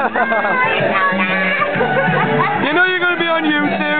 You know you're going to be on YouTube.